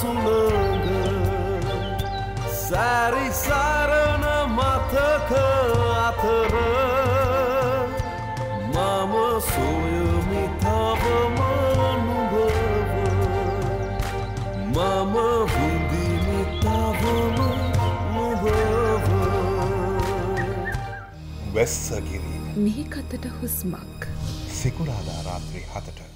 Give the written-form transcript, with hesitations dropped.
සුළඟ සැරි සරණ මතක අතර මම සොයමි තවම නුඹව මම විඳිමි තවම නුඹව වැස්සගිරි මිහිකතට හුස්මක් සිකුරාදා රාත්‍රී 7ට